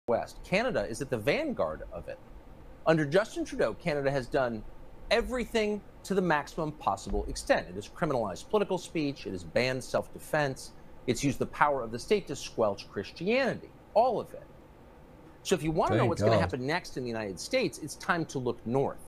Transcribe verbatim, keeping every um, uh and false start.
West. Canada is at the vanguard of it. Under Justin Trudeau, Canada has done everything to the maximum possible extent. It has criminalized political speech. It has banned self-defense. It's used the power of the state to squelch Christianity, all of it. So if you want to know what's going to happen next in the United States, it's time to look north.